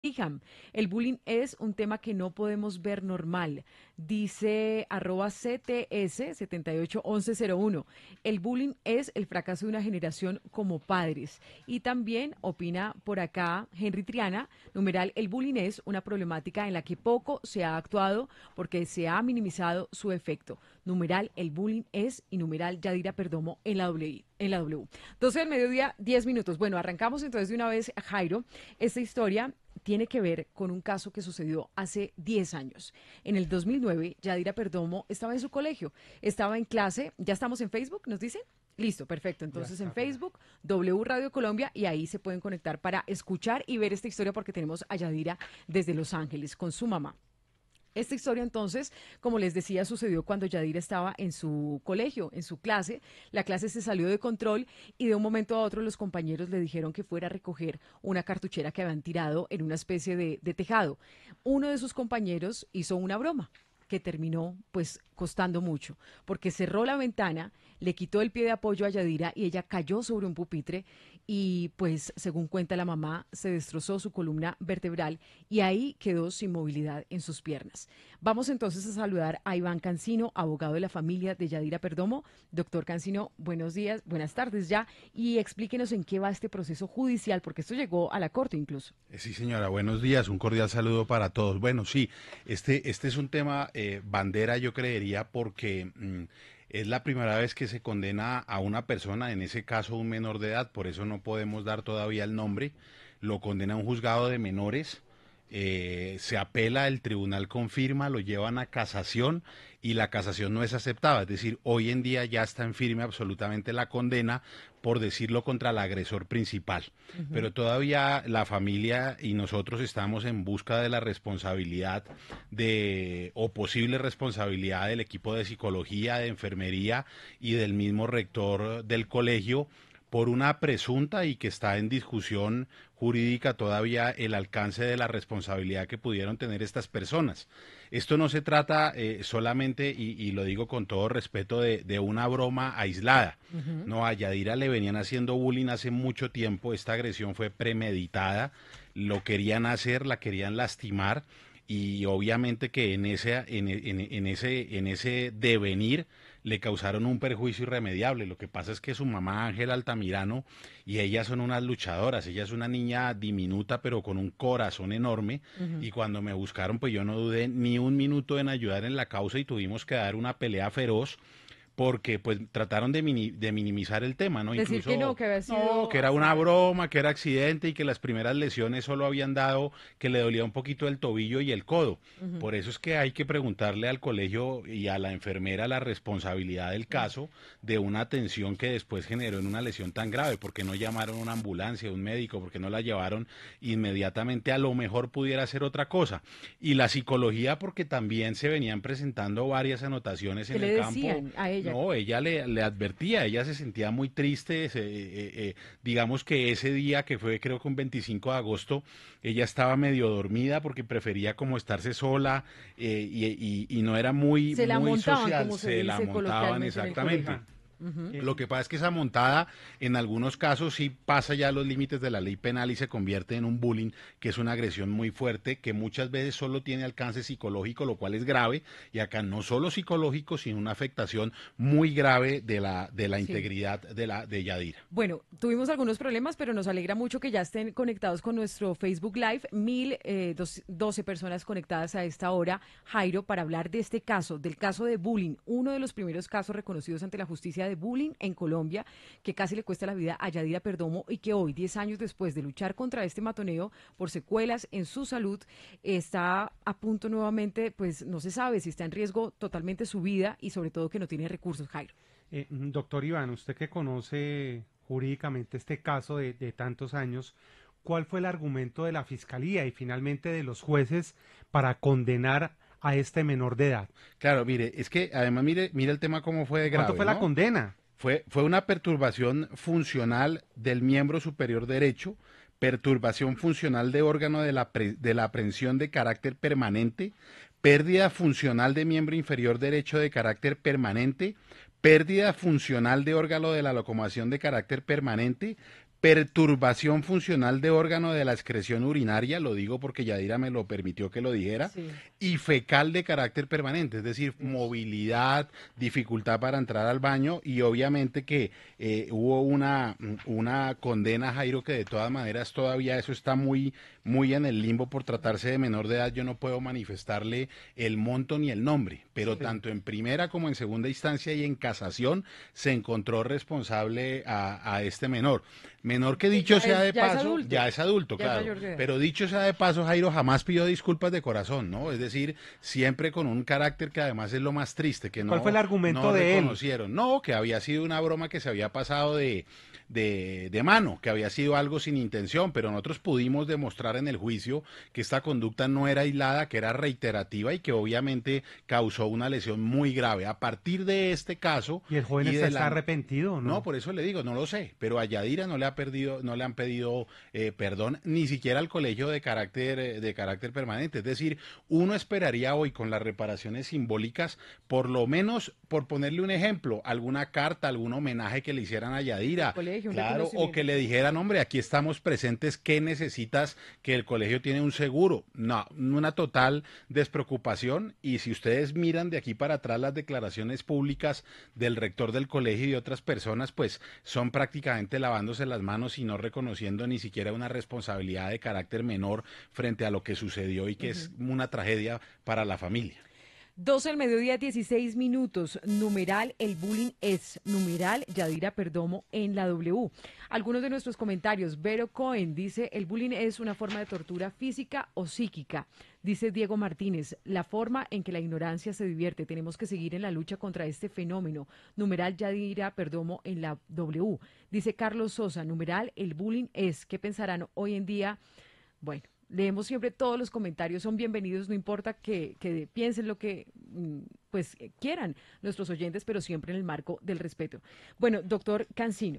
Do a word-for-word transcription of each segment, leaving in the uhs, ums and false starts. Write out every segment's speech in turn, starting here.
Hijam, el bullying es un tema que no podemos ver normal. Dice arroba C T S setenta y ocho once cero uno. El bullying es el fracaso de una generación como padres. Y también opina por acá Henry Triana, numeral, el bullying es una problemática en la que poco se ha actuado porque se ha minimizado su efecto. Numeral, el bullying es, y numeral, Yadira Perdomo en la W. En la W. doce del mediodía, diez minutos. Bueno, arrancamos entonces de una vez, Jairo. Esta historia tiene que ver con un caso que sucedió hace diez años. En el dos mil nueve, Yadira Perdomo estaba en su colegio, estaba en clase, ya estamos en Facebook, ¿nos dice? Listo, perfecto. Ya Entonces en está, Pilar. Facebook, W Radio Colombia, y ahí se pueden conectar para escuchar y ver esta historia porque tenemos a Yadira desde Los Ángeles con su mamá. Esta historia entonces, como les decía, sucedió cuando Yadira estaba en su colegio, en su clase. La clase se salió de control y de un momento a otro los compañeros le dijeron que fuera a recoger una cartuchera que habían tirado en una especie de, de tejado. Uno de sus compañeros hizo una broma que terminó pues costando mucho, porque cerró la ventana, le quitó el pie de apoyo a Yadira y ella cayó sobre un pupitre y pues según cuenta la mamá se destrozó su columna vertebral y ahí quedó sin movilidad en sus piernas. Vamos entonces a saludar a Iván Cancino, abogado de la familia de Yadira Perdomo. Doctor Cancino, buenos días, buenas tardes ya, y explíquenos en qué va este proceso judicial, porque esto llegó a la corte incluso. Eh, Sí, señora, buenos días, un cordial saludo para todos. Bueno, sí, este, este es un tema eh, bandera, yo creería, porque mm, es la primera vez que se condena a una persona, en ese caso un menor de edad, por eso no podemos dar todavía el nombre, lo condena a un juzgado de menores, eh, se apela, el tribunal confirma, lo llevan a casación y la casación no es aceptada, es decir, hoy en día ya está en firme absolutamente la condena, por decirlo, contra el agresor principal. Ujú. Pero todavía la familia y nosotros estamos en busca de la responsabilidad de o posible responsabilidad del equipo de psicología, de enfermería y del mismo rector del colegio por una presunta y que está en discusión jurídica todavía el alcance de la responsabilidad que pudieron tener estas personas. Esto no se trata eh, solamente, y, y, lo digo con todo respeto, de, de una broma aislada. Ujú. No, a Yadira le venían haciendo bullying hace mucho tiempo, esta agresión fue premeditada, lo querían hacer, la querían lastimar y obviamente que en ese, en, en, en ese, en ese devenir le causaron un perjuicio irremediable. Lo que pasa es que su mamá Ángela Altamirano y ellas son unas luchadoras, ella es una niña diminuta pero con un corazón enorme Ujú. y cuando me buscaron pues yo no dudé ni un minuto en ayudar en la causa y tuvimos que dar una pelea feroz porque pues trataron de, mini- de minimizar el tema, ¿no? Decir que no, Incluso, que había no, sido que era una azar. broma, que era accidente y que las primeras lesiones solo habían dado que le dolía un poquito el tobillo y el codo. Ujú. Por eso es que hay que preguntarle al colegio y a la enfermera la responsabilidad del caso de una atención que después generó en una lesión tan grave, porque no llamaron a una ambulancia, un médico, porque no la llevaron inmediatamente, a lo mejor pudiera ser otra cosa. Y la psicología, porque también se venían presentando varias anotaciones ¿Qué en le el campo. decían a ella? No, ella le, le advertía, ella se sentía muy triste, se- eh, eh, digamos que ese día que fue creo que un veinticinco de agosto, ella estaba medio dormida porque prefería como estarse sola eh, y, y- y no era muy, Se la muy montaban, social, como se se la dice montaban coloquialmente en el colegio. exactamente. Iván, Ujú. eh, Lo que pasa es que esa montada en algunos casos sí pasa ya los límites de la ley penal y se convierte en un bullying, que es una agresión muy fuerte, que muchas veces solo tiene alcance psicológico, lo cual es grave, y acá no solo psicológico, sino una afectación muy grave de la, de la Sí. integridad de, la, de Yadira. Bueno, tuvimos algunos problemas, pero nos alegra mucho que ya estén conectados con nuestro Facebook Live. Mil eh, dos- doce personas conectadas a esta hora, Jairo, para hablar de este caso, del caso de bullying, uno de los primeros casos reconocidos ante la justicia de bullying en Colombia, que casi le cuesta la vida a Yadira Perdomo y que hoy, diez años después de luchar contra este matoneo por secuelas en su salud, está a punto nuevamente, pues no se sabe si está en riesgo totalmente su vida y sobre todo que no tiene recursos, Jairo. eh, doctor Iván, usted que conoce jurídicamente este caso de, de tantos años, ¿cuál fue el argumento de la fiscalía y finalmente de los jueces para condenar a este menor de edad? Claro, mire, es que además mire, mire el tema cómo fue de ¿Cuánto grave, fue la ¿no? condena? Fue, fue una perturbación funcional del miembro superior derecho, perturbación funcional de órgano de la, pre- de la aprehensión de carácter permanente, pérdida funcional de miembro inferior derecho de carácter permanente, pérdida funcional de órgano de la locomoción de carácter permanente, perturbación funcional de órgano de la excreción urinaria, lo digo porque Yadira me lo permitió que lo dijera, Sí. y fecal de carácter permanente, es decir, movilidad, dificultad para entrar al baño y obviamente que eh, hubo una, una condena, Jairo, que de todas maneras todavía eso está muy, muy en el limbo por tratarse de menor de edad, yo no puedo manifestarle el monto ni el nombre, pero Sí. tanto en primera como en segunda instancia y en casación se encontró responsable a, a este menor. Menor que Que dicho ya sea es, de ya es paso, adulto, ya es adulto, ya es claro. mayor de edad. Pero dicho sea de paso, Jairo jamás pidió disculpas de corazón, ¿no? Es decir, siempre con un carácter que además es lo más triste, que ¿Y cuál fue el no, no argumento de él? reconocieron. No, que había sido una broma que se había pasado de, de, de mano, que había sido algo sin intención, pero nosotros pudimos demostrar en el juicio que esta conducta no era aislada, que era reiterativa y que obviamente causó una lesión muy grave. A partir de este caso ¿Y el joven y está, de está la... arrepentido o No, no? por eso le digo, no lo sé, pero a Yadira no le ha perdido, no le han pedido eh, perdón, ni siquiera al colegio de carácter, eh, de carácter permanente. Es decir, uno esperaría hoy con las reparaciones simbólicas, por lo menos, por ponerle un ejemplo, alguna carta, algún homenaje que le hicieran a El Yadira, colegio, un claro, o que reconocimiento. le dijeran, hombre, aquí estamos presentes, ¿qué necesitas? Que el colegio tiene un seguro. No, una total despreocupación. Y si ustedes miran de aquí para atrás las declaraciones públicas del rector del colegio y de otras personas, pues son prácticamente lavándose las manos y no reconociendo ni siquiera una responsabilidad de carácter menor frente a lo que sucedió y que es Ujú. una tragedia para la familia. doce al mediodía, dieciséis minutos. Numeral, el bullying es. Numeral, Yadira Perdomo en la W. Algunos de nuestros comentarios. Vero Cohen dice, el bullying es una forma de tortura física o psíquica. Dice Diego Martínez, la forma en que la ignorancia se divierte. Tenemos que seguir en la lucha contra este fenómeno. Numeral, Yadira Perdomo en la W. Dice Carlos Sosa, numeral, el bullying es. ¿Qué pensarán hoy en día? Bueno, leemos siempre todos los comentarios, son bienvenidos, no importa que, que piensen lo que mm, pues eh, quieran nuestros oyentes, pero siempre en el marco del respeto. Bueno, doctor Cancino,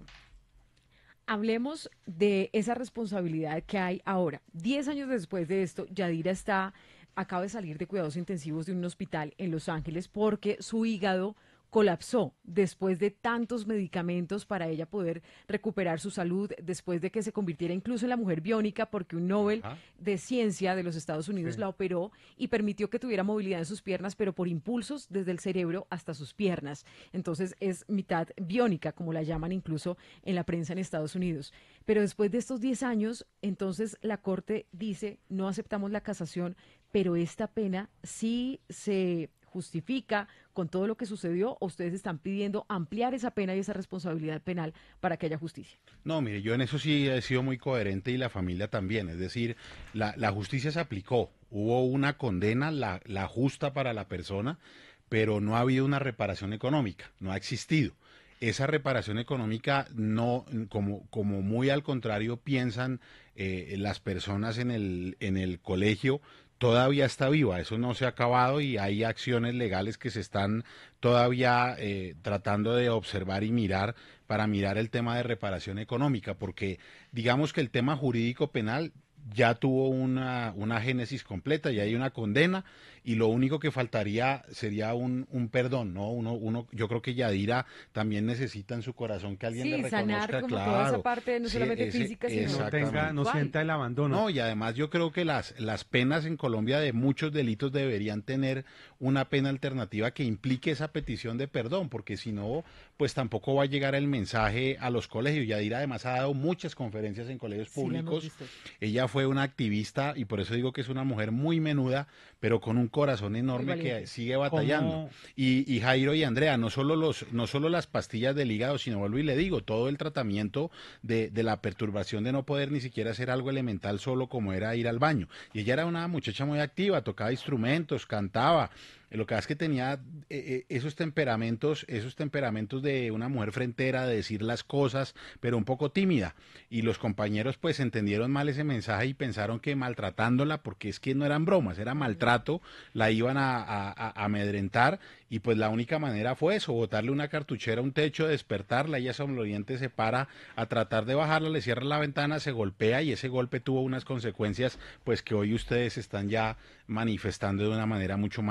hablemos de esa responsabilidad que hay ahora. Diez años después de esto, Yadira está, acaba de salir de cuidados intensivos de un hospital en Los Ángeles porque su hígado colapsó después de tantos medicamentos para ella poder recuperar su salud, después de que se convirtiera incluso en la mujer biónica, porque un Nobel Ajá. de Ciencia de los Estados Unidos Sí. la operó y permitió que tuviera movilidad en sus piernas, pero por impulsos desde el cerebro hasta sus piernas. Entonces es mitad biónica, como la llaman incluso en la prensa en Estados Unidos. Pero después de estos diez años, entonces la Corte dice, no aceptamos la casación, pero esta pena sí se justifica con todo lo que sucedió, o ustedes están pidiendo ampliar esa pena y esa responsabilidad penal para que haya justicia. No, mire, yo en eso sí he sido muy coherente y la familia también. Es decir, la, la justicia se aplicó. Hubo una condena, la, la justa para la persona, pero no ha habido una reparación económica, no ha existido. Esa reparación económica no, como, como muy al contrario piensan eh, las personas en el, en el colegio, todavía está viva, eso no se ha acabado y hay acciones legales que se están todavía eh, tratando de observar y mirar para mirar el tema de reparación económica, porque digamos que el tema jurídico penal ya tuvo una, una génesis completa, ya hay una condena y lo único que faltaría sería un, un perdón, ¿no? Uno, uno, yo creo que Yadira también necesita en su corazón que alguien le Sí, sanar reconozca, como toda esa claro, parte, no sí, solamente ese, física, Que sino no tenga, exactamente. no espiritual. sienta el abandono. No, y además yo creo que las, las penas en Colombia de muchos delitos deberían tener una pena alternativa que implique esa petición de perdón, porque si no, pues tampoco va a llegar el mensaje a los colegios. Yadira además ha dado muchas conferencias en colegios Sí, la hemos públicos. visto. Ella fue una activista y por eso digo que es una mujer muy menuda, pero con un corazón Muy enorme que valiente. sigue batallando. ¿Cómo, Y, y Jairo y Andrea, no solo, los, no solo las pastillas del hígado, sino vuelvo y le digo, todo el tratamiento de, de la perturbación de no poder ni siquiera hacer algo elemental solo como era ir al baño. Y ella era una muchacha muy activa, tocaba instrumentos, cantaba. Lo que pasa es que tenía eh, eh, esos temperamentos, esos temperamentos de una mujer frentera, de decir las cosas, pero un poco tímida. Y los compañeros pues entendieron mal ese mensaje y pensaron que maltratándola, porque es que no eran bromas, era maltrato, la iban a, a, a amedrentar y pues la única manera fue eso, botarle una cartuchera a un techo, despertarla, ella somnoliente se para a tratar de bajarla, le cierra la ventana, se golpea y ese golpe tuvo unas consecuencias pues que hoy ustedes están ya manifestando de una manera mucho más, más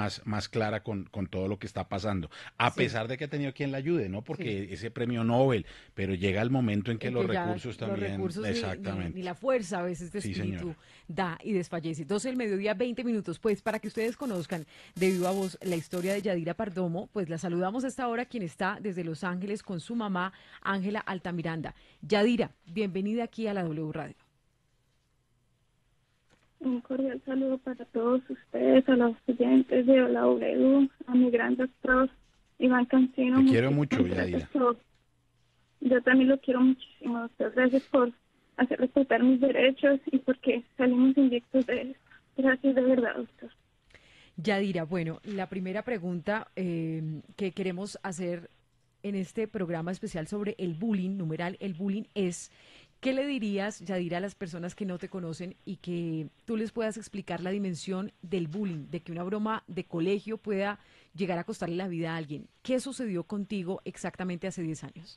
clara con, con todo lo que está pasando, a Sí, pesar de que ha tenido quien la ayude, ¿no? sí. Porque ese premio Nobel, pero llega el momento en que En los que ya recursos los también, recursos ni, ni, ni exactamente, la fuerza a veces de sí espíritu señora. da y desfallece. doce del mediodía, veinte minutos. Pues para que ustedes conozcan de viva voz la historia de Yadira Pardomo, pues la saludamos a esta hora quien está desde Los Ángeles con su mamá, Ángela Altamiranda. Yadira, bienvenida aquí a la W Radio. Un cordial saludo para todos ustedes, a los oyentes de la W, a mi gran doctor Iván Cancino. Te quiero mucho, Muchísimas gracias Yadira. por, yo también lo quiero muchísimo, doctor. Gracias por hacer respetar mis derechos y porque salimos invictos de eso. Gracias de verdad, doctor. Yadira, bueno, la primera pregunta eh, que queremos hacer en este programa especial sobre el bullying, numeral el bullying, es, ¿qué le dirías, Yadira, a las personas que no te conocen y que tú les puedas explicar la dimensión del bullying, de que una broma de colegio pueda llegar a costarle la vida a alguien? ¿Qué sucedió contigo exactamente hace diez años?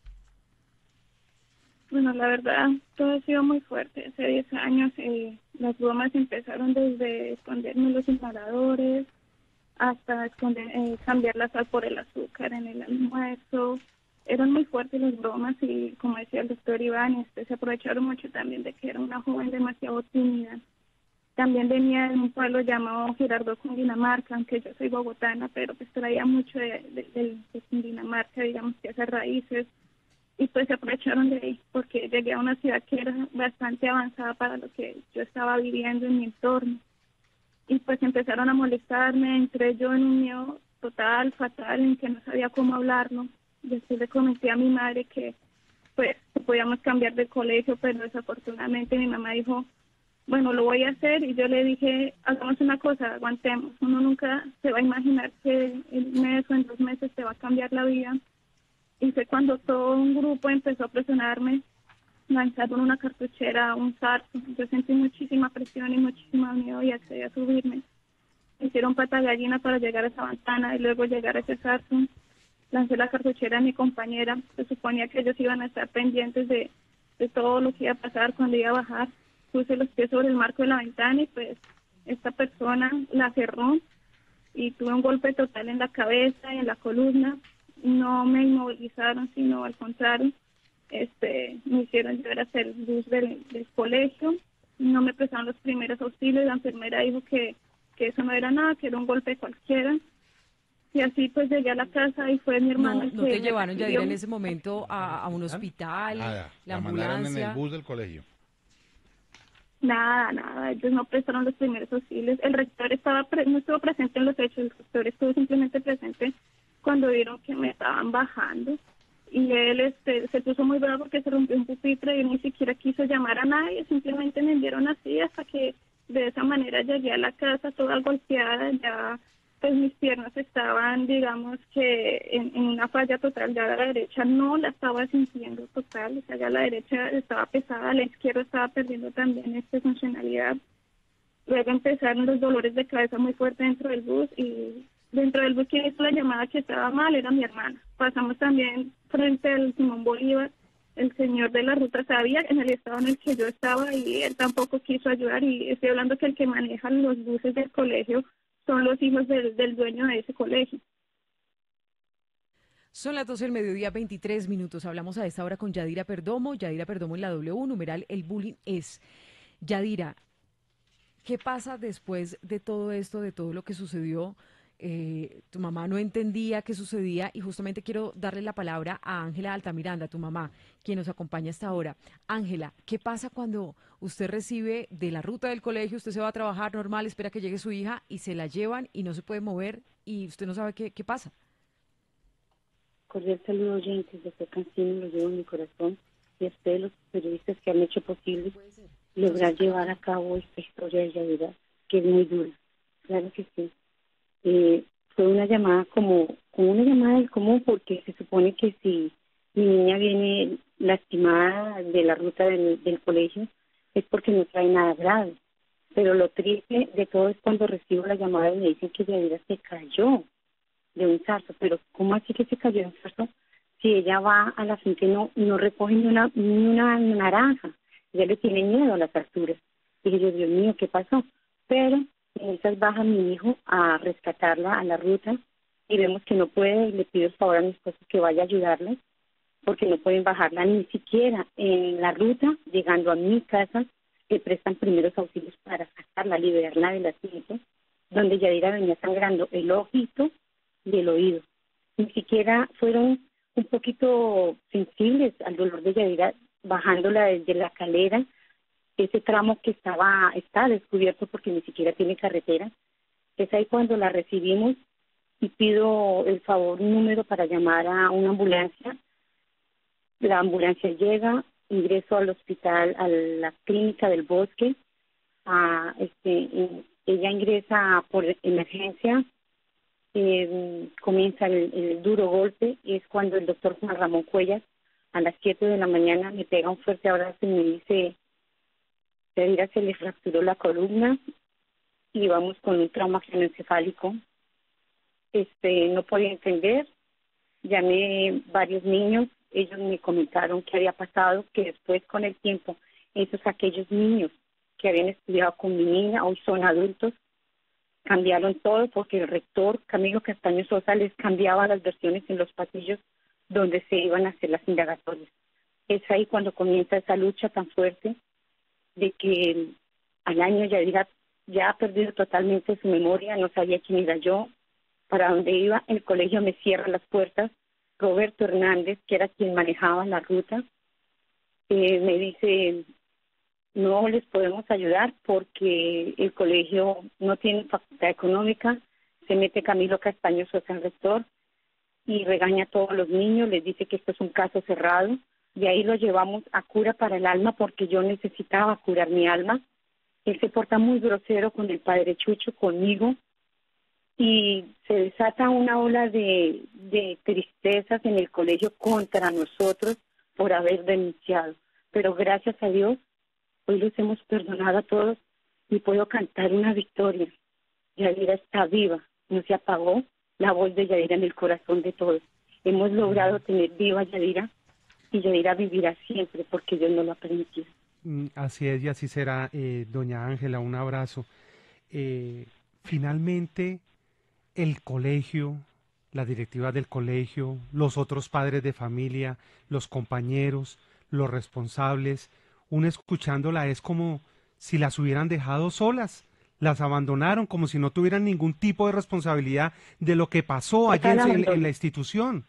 Bueno, la verdad, todo ha sido muy fuerte. Hace diez años eh, las bromas empezaron desde esconderme los inhaladores, hasta esconder, eh, cambiar la sal por el azúcar en el almuerzo. Eran muy fuertes las bromas y, como decía el doctor Iván, este, se aprovecharon mucho también de que era una joven demasiado tímida. También venía de un pueblo llamado Girardot, Cundinamarca, aunque yo soy bogotana, pero pues traía mucho de, de, de, de Cundinamarca, digamos que esas raíces. Y pues se aprovecharon de ahí, porque llegué a una ciudad que era bastante avanzada para lo que yo estaba viviendo en mi entorno. Y pues empezaron a molestarme, entré yo en un miedo total, fatal, en que no sabía cómo hablarlo. Después le comenté a mi madre que pues que podíamos cambiar de colegio, pero desafortunadamente mi mamá dijo, bueno, lo voy a hacer, y yo le dije, hagamos una cosa, aguantemos. Uno nunca se va a imaginar que en un mes o en dos meses te va a cambiar la vida. Y fue cuando todo un grupo empezó a presionarme, lanzaron una cartuchera, un zarzo. Yo sentí muchísima presión y muchísimo miedo y accedí a subirme. Hicieron pata gallina para llegar a esa ventana y luego llegar a ese zarzo. Lancé la cartuchera a mi compañera. Se suponía que ellos iban a estar pendientes de, de todo lo que iba a pasar cuando iba a bajar. Puse los pies sobre el marco de la ventana y pues esta persona la cerró y tuve un golpe total en la cabeza y en la columna. No me inmovilizaron, sino al contrario, este, me hicieron llevar hasta el bus del, del colegio. No me prestaron los primeros auxilios. La enfermera dijo que, que eso no era nada, que era un golpe cualquiera. Y así pues llegué a la casa y fue mi hermano No, el no que te me llevaron, Yadira, en recibió. ese momento a, a un hospital, Nada, la la mandaron en el ambulancia. bus del colegio. Nada, nada, ellos no prestaron los primeros auxilios. El rector estaba pre no estuvo presente en los hechos, el rector estuvo simplemente presente cuando vieron que me estaban bajando. Y él este, se puso muy bravo porque se rompió un pupitre y ni siquiera quiso llamar a nadie, simplemente me enviaron así hasta que de esa manera llegué a la casa toda golpeada. Ya pues mis piernas estaban, digamos que en, en una falla total. Ya la derecha no la estaba sintiendo total, o sea, ya la derecha estaba pesada, la izquierda estaba perdiendo también esta funcionalidad. Luego empezaron los dolores de cabeza muy fuertes dentro del bus, y dentro del bus quien hizo la llamada que estaba mal era mi hermana. Pasamos también frente al Simón Bolívar. El señor de la ruta sabía en el estado en el que yo estaba y él tampoco quiso ayudar, y estoy hablando que el que maneja los buses del colegio son los hijos del, del dueño de ese colegio. Son las doce del mediodía, veintitrés minutos. Hablamos a esta hora con Yadira Perdomo. Yadira Perdomo en la W, numeral el bullying es. Yadira, ¿qué pasa después de todo esto, de todo lo que sucedió? Eh, tu mamá no entendía qué sucedía y justamente quiero darle la palabra a Ángela Altamiranda, tu mamá, quien nos acompaña hasta ahora. Ángela, ¿qué pasa cuando usted recibe de la ruta del colegio, usted se va a trabajar normal, espera que llegue su hija y se la llevan y no se puede mover y usted no sabe qué, qué pasa? Cordial saludo, oyentes de este Cancino, lo llevo en mi corazón, y a ustedes los periodistas que han hecho posible lograr llevar a cabo esta historia de Yadira, que es muy dura. Claro que sí. Eh, fue una llamada como, como una llamada del común, porque se supone que si mi niña viene lastimada de la ruta del, del colegio es porque no trae nada grave. Pero lo triste de todo es cuando recibo la llamada y me dicen que Yadira se cayó de un zarzo. Pero ¿cómo así que se cayó de un zarzo? Si ella va a la finca y no, no recoge ni una, ni una naranja, ella le tiene miedo a las alturas. Dije yo, Dios mío, ¿qué pasó? Pero En esas baja mi hijo a rescatarla a la ruta y vemos que no puede y le pido el favor a mi esposo que vaya a ayudarle porque no pueden bajarla ni siquiera en la ruta, llegando a mi casa, le prestan primeros auxilios para sacarla, liberarla del asiento, donde Yadira venía sangrando el ojito y el oído. Ni siquiera fueron un poquito sensibles al dolor de Yadira, bajándola desde la calera, ese tramo que estaba está descubierto porque ni siquiera tiene carretera. Es ahí cuando la recibimos y pido el favor, un número para llamar a una ambulancia. La ambulancia llega, ingreso al hospital, a la clínica del Bosque. A, este, ella ingresa por emergencia, eh, comienza el, el duro golpe, y es cuando el doctor Juan Ramón Cuellas, a las siete de la mañana, me pega un fuerte abrazo y me dice, Yadira se le fracturó la columna y vamos con un trauma craneoencefálico. Este, no podía entender, llamé varios niños, ellos me comentaron qué había pasado, que después con el tiempo, esos aquellos niños que habían estudiado con mi niña, hoy son adultos, cambiaron todo porque el rector Camilo Castaño Sosa les cambiaba las versiones en los pasillos donde se iban a hacer las indagatorias. Es ahí cuando comienza esa lucha tan fuerte de que al año Yadira ya ha perdido totalmente su memoria, no sabía quién era yo, para dónde iba. El colegio me cierra las puertas. Roberto Hernández, que era quien manejaba la ruta, eh, me dice, no les podemos ayudar porque el colegio no tiene facultad económica. Se mete Camilo Castaño Sosa, el rector, y regaña a todos los niños, les dice que esto es un caso cerrado. De ahí lo llevamos a cura para el alma porque yo necesitaba curar mi alma. Él se porta muy grosero con el padre Chucho, conmigo, y se desata una ola de, de tristezas en el colegio contra nosotros por haber denunciado. Pero gracias a Dios, hoy los hemos perdonado a todos y puedo cantar una victoria. Yadira está viva, no se apagó la voz de Yadira en el corazón de todos. Hemos logrado tener viva a Yadira y Yadira vivirá siempre porque Dios nos lo ha permitido. Así es y así será, eh, doña Ángela, un abrazo. Eh, finalmente, el colegio, la directiva del colegio, los otros padres de familia, los compañeros, los responsables, uno escuchándola es como si las hubieran dejado solas, las abandonaron como si no tuvieran ningún tipo de responsabilidad de lo que pasó allí en, en, en la institución.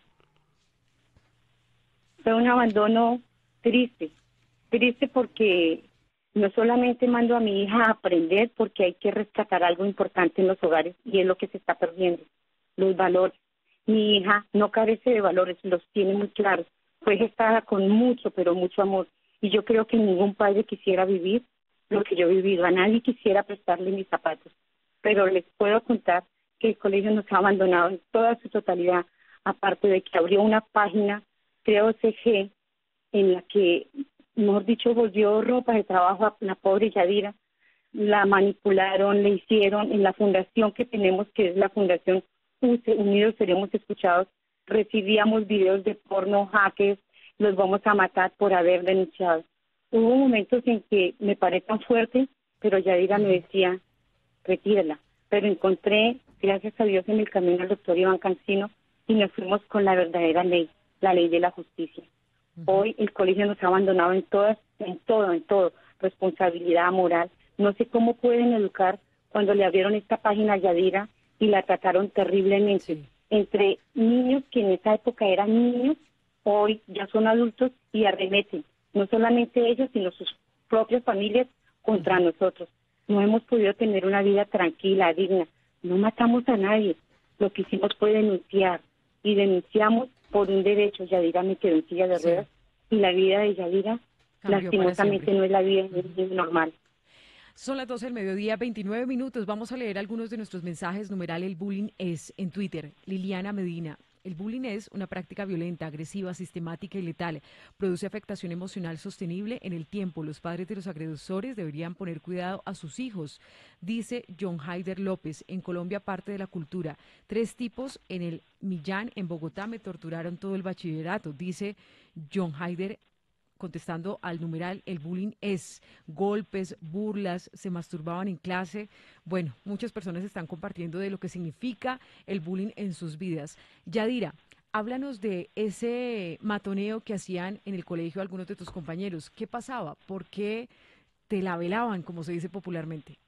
Fue un abandono triste, triste porque no solamente mando a mi hija a aprender porque hay que rescatar algo importante en los hogares y es lo que se está perdiendo, los valores. Mi hija no carece de valores, los tiene muy claros. Fue gestada con mucho, pero mucho amor. Y yo creo que ningún padre quisiera vivir lo que yo he vivido. A nadie quisiera prestarle mis zapatos. Pero les puedo contar que el colegio nos ha abandonado en toda su totalidad, aparte de que abrió una página, creo C G, en la que, mejor dicho, volvió ropa de trabajo a la pobre Yadira, la manipularon, le hicieron en la fundación que tenemos, que es la Fundación U C E, Unidos Seremos Escuchados, recibíamos videos de porno, hackers, los vamos a matar por haber denunciado. Hubo momentos en que me paré tan fuerte, pero Yadira me decía, retírala. Pero encontré, gracias a Dios, en el camino al doctor Iván Cancino y nos fuimos con la verdadera ley, la ley de la justicia. Hoy el colegio nos ha abandonado en todas, en todo, en todo, responsabilidad moral. No sé cómo pueden educar cuando le abrieron esta página a Yadira y la trataron terriblemente. Sí. Entre niños que en esa época eran niños, hoy ya son adultos y arremeten. No solamente ellos, sino sus propias familias contra nosotros. No hemos podido tener una vida tranquila, digna. No matamos a nadie. Lo que hicimos fue denunciar. Y denunciamos por un derecho. Yadira me quedó en silla de ruedas. Sí. Y la vida de Yadira, cambió, lastimosamente, no es la vida uh-huh. normal. Son las doce del mediodía, veintinueve minutos. Vamos a leer algunos de nuestros mensajes. Numeral El Bullying es en Twitter. Liliana Medina. El bullying es una práctica violenta, agresiva, sistemática y letal. Produce afectación emocional sostenible en el tiempo. Los padres de los agresores deberían poner cuidado a sus hijos, dice John Haider López. En Colombia, parte de la cultura. Tres tipos en el Millán, en Bogotá, me torturaron todo el bachillerato, dice John Haider contestando al numeral, el bullying es golpes, burlas, se masturbaban en clase. Bueno, muchas personas están compartiendo de lo que significa el bullying en sus vidas. Yadira, háblanos de ese matoneo que hacían en el colegio algunos de tus compañeros. ¿Qué pasaba? ¿Por qué te la velaban, como se dice popularmente?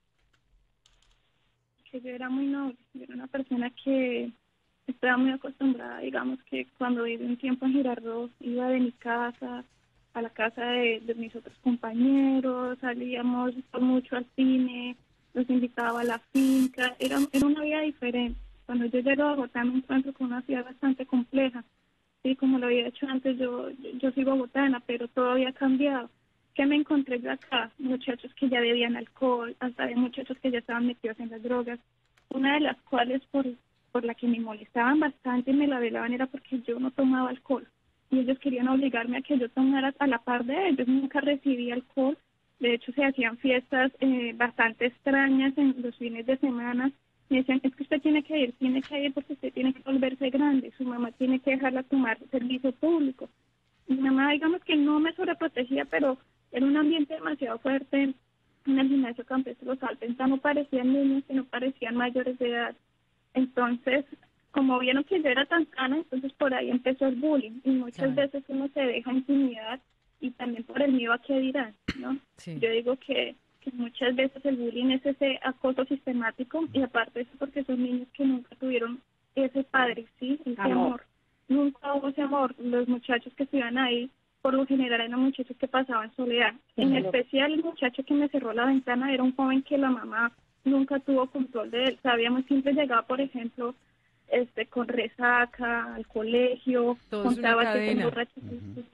Que yo era muy noble, yo era una persona que estaba muy acostumbrada, digamos que cuando viví un tiempo en Girardot, iba de mi casa a la casa de, de mis otros compañeros, salíamos por mucho al cine, los invitaba a la finca, era, era una vida diferente. Cuando yo llego a Bogotá me encuentro con una ciudad bastante compleja, sí, como lo había hecho antes, yo, yo, yo soy bogotana, pero todo había cambiado. ¿Qué me encontré yo acá? Muchachos que ya bebían alcohol, hasta de muchachos que ya estaban metidos en las drogas, una de las cuales por, por la que me molestaban bastante y me la velaban era porque yo no tomaba alcohol y ellos querían obligarme a que yo tomara a la par de ellos. Nunca recibí alcohol, de hecho se hacían fiestas eh, bastante extrañas en los fines de semana. Me decían, es que usted tiene que ir, tiene que ir porque usted tiene que volverse grande, su mamá tiene que dejarla tomar servicio público. Mi mamá, digamos que no me sobreprotegía, pero era un ambiente demasiado fuerte. En el gimnasio campestre Los Alpes no parecían niños, sino parecían mayores de edad. Entonces, como vieron que yo era tan sana, entonces por ahí empezó el bullying. Y muchas Claro. veces uno se deja intimidar y también por el miedo a qué dirán, ¿no? Sí. Yo digo que, que muchas veces el bullying es ese acoso sistemático y aparte de eso porque son niños que nunca tuvieron ese padre, ¿sí? Ese Amor. amor. Nunca hubo ese amor. Los muchachos que estuvieron ahí, por lo general eran muchachos que pasaban soledad. En Ujú. especial el muchacho que me cerró la ventana era un joven que la mamá nunca tuvo control de él. Sabíamos, siempre llegaba, por ejemplo, este con resaca al colegio, Todo es una contaba que se cadena. emborrachó.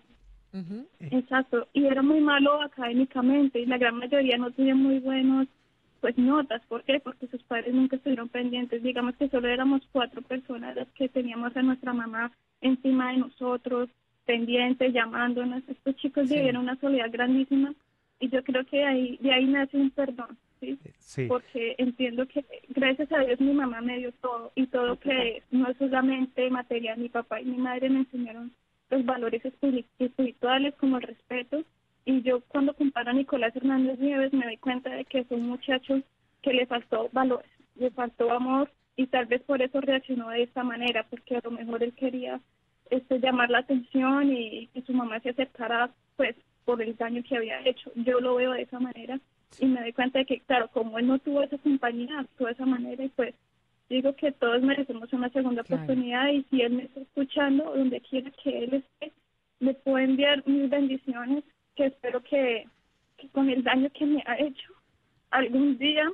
Ujú. Exacto, y era muy malo académicamente y la gran mayoría no tenía muy buenos pues notas. ¿Por qué? Porque sus padres nunca estuvieron pendientes. Digamos que solo éramos cuatro personas las que teníamos a nuestra mamá encima de nosotros, pendientes, llamándonos. Estos chicos Sí. vivieron una soledad grandísima y yo creo que ahí, de ahí nace un perdón, ¿sí? Sí, Porque entiendo que gracias a Dios mi mamá me dio todo y todo que no es solamente material. Mi papá y mi madre me enseñaron los valores espiri- espirituales como el respeto, y yo cuando comparo a Nicolás Hernández Nieves me doy cuenta de que fue un muchacho que le faltó valores, le faltó amor y tal vez por eso reaccionó de esta manera, porque a lo mejor él quería este llamar la atención y que su mamá se acercara pues por el daño que había hecho. Yo lo veo de esa manera y me doy cuenta de que claro, como él no tuvo esa compañía, actuó de esa manera y pues digo que todos merecemos una segunda Claro. oportunidad y si él me está escuchando, donde quiera que él esté, le puedo enviar mis bendiciones, que espero que, que con el daño que me ha hecho, algún día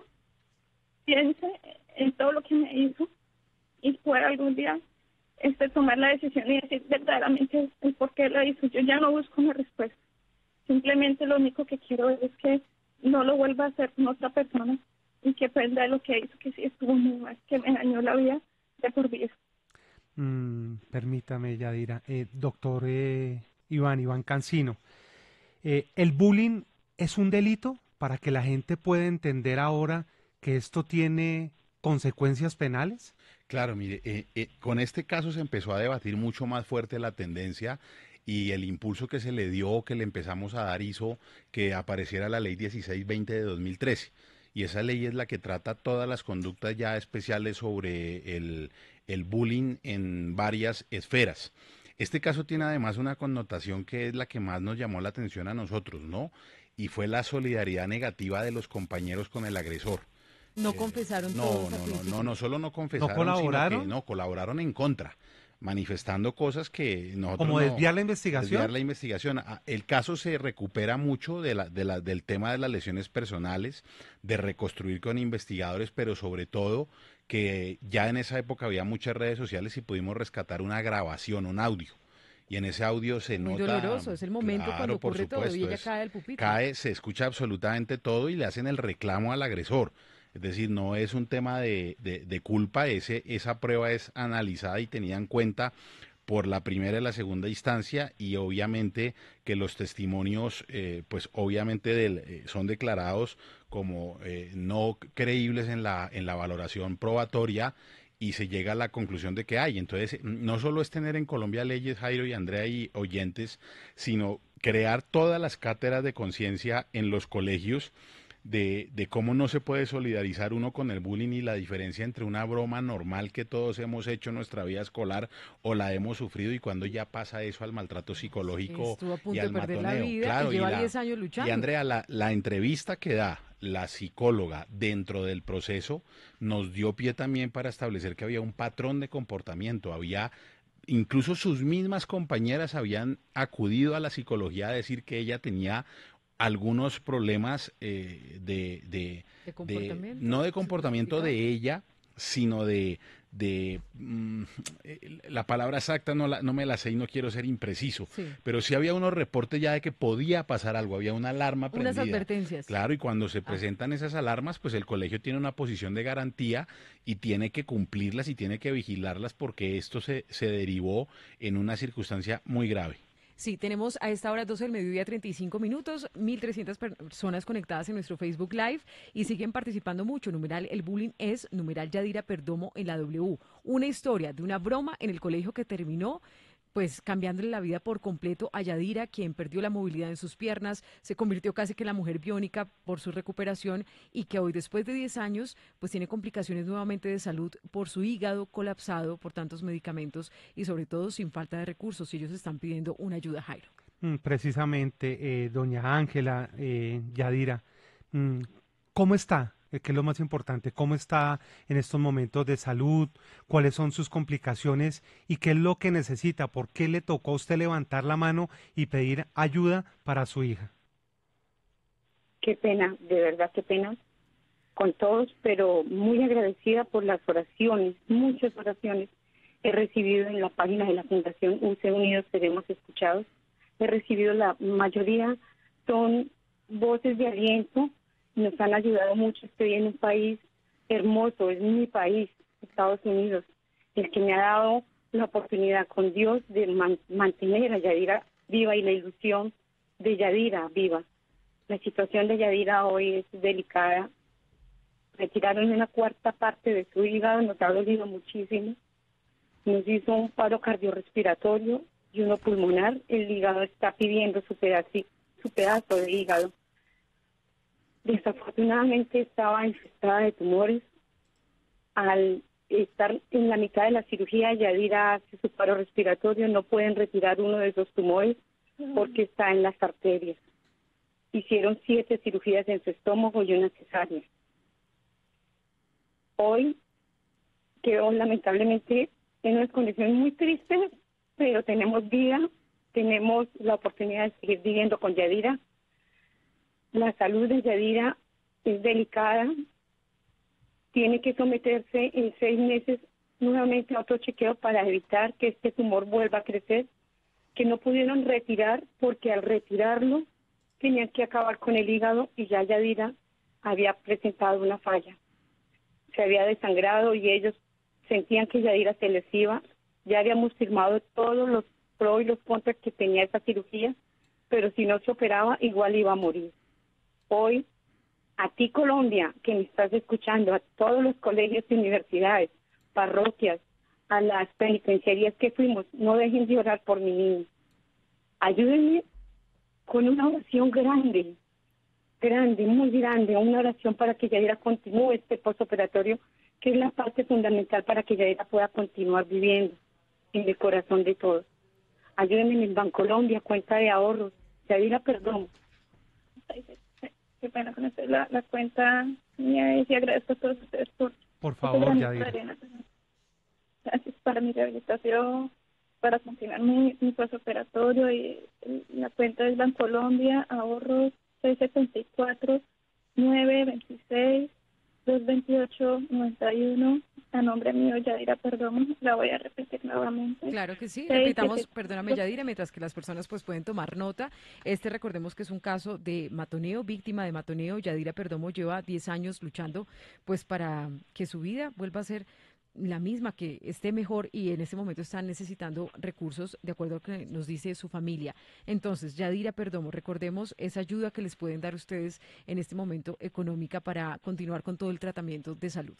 piense en todo lo que me hizo y pueda algún día este tomar la decisión y decir verdaderamente el por qué lo hizo. Yo ya no busco una respuesta, simplemente lo único que quiero es que no lo vuelva a hacer con otra persona y que aprenda de lo que hizo, que sí estuvo muy mal, que me dañó la vida de por vida. mm, permítame, Yadira. Eh, doctor eh, Iván, Iván Cancino, eh, ¿el bullying es un delito para que la gente pueda entender ahora que esto tiene consecuencias penales? Claro, mire, eh, eh, con este caso se empezó a debatir mucho más fuerte la tendencia y el impulso que se le dio, que le empezamos a dar, hizo que apareciera la ley dieciséis veinte de dos mil trece. Y esa ley es la que trata todas las conductas ya especiales sobre el, el bullying en varias esferas. Este caso tiene además una connotación que es la que más nos llamó la atención a nosotros, ¿no? Y fue la solidaridad negativa de los compañeros con el agresor. No Eh, confesaron No, todos al no, no, principio. no, no solo no confesaron, sino colaboraron? que no, colaboraron en contra, manifestando cosas que nosotros ¿Como no- desviar la investigación? desviar la investigación. Ah, El caso se recupera mucho de la, de la- del tema de las lesiones personales, de reconstruir con investigadores, pero sobre todo que ya en esa época había muchas redes sociales y pudimos rescatar una grabación, un audio. Y en ese audio se Muy nota, doloroso, es el momento claro, cuando por ocurre todo y supuesto, ella es- cae del pupitre. cae, se escucha absolutamente todo y le hacen el reclamo al agresor. Es decir, no es un tema de, de- de culpa, ese, esa prueba es analizada y tenida en cuenta por la primera y la segunda instancia y obviamente que los testimonios, eh, pues obviamente del- eh, son declarados como eh, no creíbles en la, en la valoración probatoria y se llega a la conclusión de que hay. Entonces, no solo es tener en Colombia leyes, Jairo y Andrea y oyentes, sino crear todas las cátedras de conciencia en los colegios de, de cómo no se puede solidarizar uno con el bullying y la diferencia entre una broma normal que todos hemos hecho en nuestra vida escolar o la hemos sufrido y cuando ya pasa eso al maltrato psicológico Estuvo a y punto de al perder la matoneo. vida Claro, y y lleva la, diez años y luchando. Andrea, la, la entrevista que da la psicóloga dentro del proceso nos dio pie también para establecer que había un patrón de comportamiento, había incluso sus mismas compañeras habían acudido a la psicología a decir que ella tenía algunos problemas eh, de, de, ¿De de, comportamiento? no de comportamiento ¿Sofisticado? de ella, sino de, de mm, eh, la palabra exacta no, la, no me la sé y no quiero ser impreciso, Sí. pero sí había unos reportes ya de que podía pasar algo, había una alarma Unas prendida. advertencias. Claro, y cuando se Ah, presentan esas alarmas, pues el colegio tiene una posición de garantía y tiene que cumplirlas y tiene que vigilarlas porque esto se, se derivó en una circunstancia muy grave. sí, tenemos a esta hora doce del mediodía, treinta y cinco minutos, mil trescientas personas conectadas en nuestro Facebook Live y siguen participando mucho. Numeral El Bullying es, numeral Yadira Perdomo en la W. Una historia de una broma en el colegio que terminó pues cambiándole la vida por completo a Yadira, quien perdió la movilidad en sus piernas, se convirtió casi que en la mujer biónica por su recuperación y que hoy, después de diez años, pues tiene complicaciones nuevamente de salud por su hígado colapsado por tantos medicamentos y sobre todo sin falta de recursos. Y ellos están pidiendo una ayuda, Jairo. Mm, Precisamente, eh, doña Ángela, eh, Yadira, mm, ¿cómo está? Eh, ¿Qué es lo más importante? ¿Cómo está en estos momentos de salud? ¿Cuáles son sus complicaciones? ¿Y qué es lo que necesita? ¿Por qué le tocó a usted levantar la mano y pedir ayuda para su hija? Qué pena, de verdad qué pena con todos, pero muy agradecida por las oraciones, muchas oraciones he recibido en la página de la Fundación U C Unidos Seremos Escuchados. He recibido la mayoría, son voces de aliento, nos han ayudado mucho. Estoy en un país hermoso, es mi país, Estados Unidos, el que me ha dado la oportunidad con Dios de man- mantener a Yadira viva y la ilusión de Yadira viva. La situación de Yadira hoy es delicada. Retiraron una cuarta parte de su hígado, nos ha dolido muchísimo. Nos hizo un paro cardiorrespiratorio y uno pulmonar. El hígado está pidiendo su pedazo, su pedazo de hígado. Desafortunadamente estaba infestada de tumores. Al estar en la mitad de la cirugía, Yadira hace su paro respiratorio, no pueden retirar uno de esos tumores porque está en las arterias. Hicieron siete cirugías en su estómago y una cesárea. Hoy quedó lamentablemente en unas condiciones muy tristes, pero tenemos vida, tenemos la oportunidad de seguir viviendo con Yadira. La salud de Yadira es delicada, tiene que someterse en seis meses nuevamente a otro chequeo para evitar que este tumor vuelva a crecer, que no pudieron retirar porque al retirarlo tenían que acabar con el hígado y ya Yadira había presentado una falla. Se había desangrado y ellos sentían que Yadira se les iba. Ya habíamos firmado todos los pros y los contras que tenía esa cirugía, pero si no se operaba, igual iba a morir. Hoy, a ti Colombia, que me estás escuchando, a todos los colegios y universidades, parroquias, a las penitenciarías que fuimos, no dejen de orar por mi niño. Ayúdenme con una oración grande, grande, muy grande, una oración para que Yadira continúe este postoperatorio, que es la parte fundamental para que Yadira pueda continuar viviendo en el corazón de todos. Ayúdenme en el Bancolombia, cuenta de ahorros. Yadira, perdón. Qué pena con usted. La, la cuenta mía es y agradezco a todos ustedes por... Por por favor, su granito de Yadira. arena. Gracias para mi rehabilitación, para continuar mi, mi postoperatorio y el- la cuenta es Bancolombia, ahorros seis setenta y cuatro, nueve veintiséis, dos veintiocho, noventa y uno, a nombre mío, Yadira Perdomo. La voy a repetir nuevamente. Claro que sí, seis repitamos, setenta y perdóname cuatro. Yadira, mientras que las personas pues pueden tomar nota. Este recordemos que es un caso de matoneo, víctima de matoneo. Yadira Perdomo lleva diez años luchando pues para que su vida vuelva a ser la misma, que esté mejor y en este momento están necesitando recursos de acuerdo a lo que nos dice su familia. Entonces, Yadira Perdomo, recordemos esa ayuda que les pueden dar ustedes en este momento económica para continuar con todo el tratamiento de salud.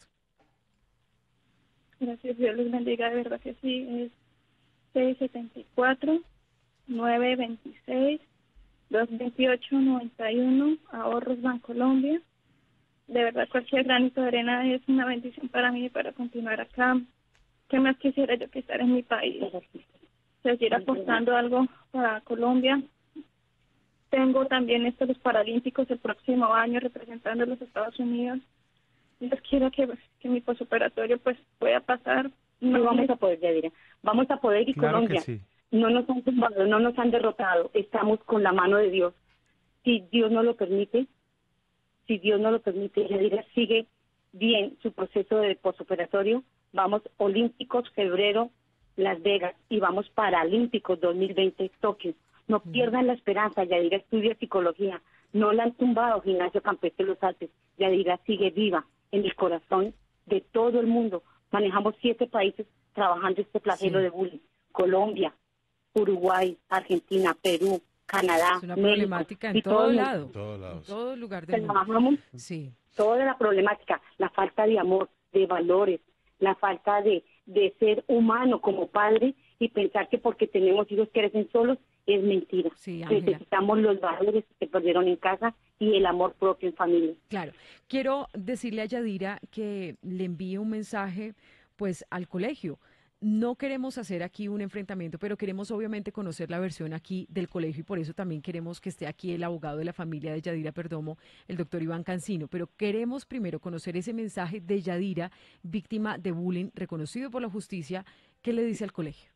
Gracias, Dios les bendiga, de verdad que sí. Es seis setenta y cuatro, nueve veintiséis, dos veintiocho noventa y uno, Ahorros Bancolombia. De verdad, cualquier granito de arena es una bendición para mí para continuar acá. ¿Qué más quisiera yo que estar en mi país? Seguir aportando algo para Colombia. Tengo también estos los Paralímpicos el próximo año representando a los Estados Unidos. Dios quiera que, que mi posoperatorio pues pueda pasar. No vamos a poder, Yadira. Vamos a poder y Claro que Colombia. sí. No nos han tumbado, no nos han derrotado. Estamos con la mano de Dios. Si Dios no lo permite, si Dios no lo permite, Yadira sigue bien su proceso de posoperatorio. Vamos Olímpicos, febrero, Las Vegas, y vamos Paralímpicos dos mil veinte, Tokio. No pierdan la esperanza, Yadira estudia psicología. No la han tumbado Gimnasio Campestre Los Alpes. Yadira sigue viva en el corazón de todo el mundo. Manejamos siete países trabajando este flagelo Sí. de bullying. Colombia, Uruguay, Argentina, Perú, Canadá, Es una México, problemática en y todo el lado, mundo. Todos en lados. todo lugar del mundo. Trabajamos Sí, toda la problemática, la falta de amor, de valores, la falta de, de ser humano como padre y pensar que porque tenemos hijos que crecen solos es mentira. Sí, Ángela. Necesitamos los valores que se perdieron en casa y el amor propio en familia. claro. Quiero decirle a Yadira que le envíe un mensaje pues al colegio. No queremos hacer aquí un enfrentamiento, pero queremos obviamente conocer la versión aquí del colegio y por eso también queremos que esté aquí el abogado de la familia de Yadira Perdomo, el doctor Iván Cancino. Pero queremos primero conocer ese mensaje de Yadira, víctima de bullying, reconocido por la justicia. ¿Qué le dice al colegio?